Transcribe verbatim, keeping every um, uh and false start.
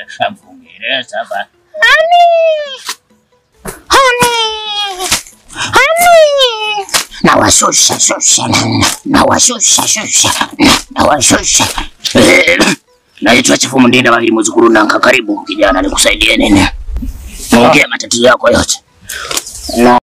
Mfungire saba. Honey! Honey! Honey! Na washusha shusha na na washusha shusha na washusha. Naitwa Chifu Mndinda wa Muzukuru Nanka. Karibu kijana, nikusaidie nini? Ongea matatizo yako yote. Na